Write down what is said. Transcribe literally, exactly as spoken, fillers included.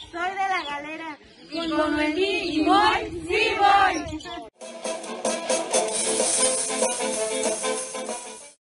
soy de la galera. Y como en mí y voy, sí.